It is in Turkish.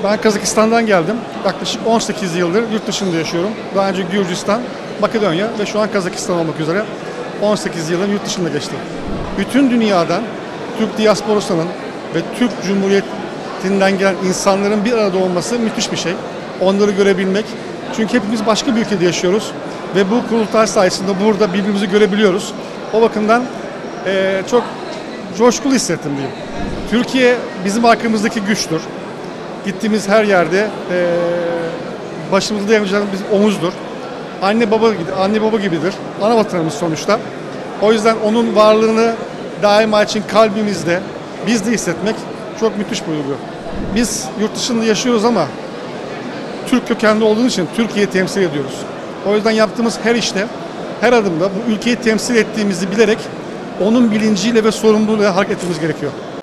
Ben Kazakistan'dan geldim. Yaklaşık 18 yıldır yurt dışında yaşıyorum. Daha önce Gürcistan, Makedonya ve şu an Kazakistan olmak üzere 18 yılın yurt dışında geçti. Bütün dünyadan Türk diasporasının ve Türk Cumhuriyeti'nden gelen insanların bir arada olması müthiş bir şey. Onları görebilmek. Çünkü hepimiz başka bir ülkede yaşıyoruz ve bu kurultay sayesinde burada birbirimizi görebiliyoruz. O bakımdan çok coşkulu hissettim diyeyim. Türkiye bizim arkamızdaki güçtür. Gittiğimiz her yerde başımızda dayanacağımız bir omuzdur. Anne baba gibidir. Ana vatanımız sonuçta. O yüzden onun varlığını daima için kalbimizde, biz de hissetmek çok müthiş bir duygu. Biz yurt dışında yaşıyoruz ama Türk kökenli olduğumuz için Türkiye'yi temsil ediyoruz. O yüzden yaptığımız her işte, her adımda bu ülkeyi temsil ettiğimizi bilerek onun bilinciyle ve sorumluluğuyla hareket etmemiz gerekiyor.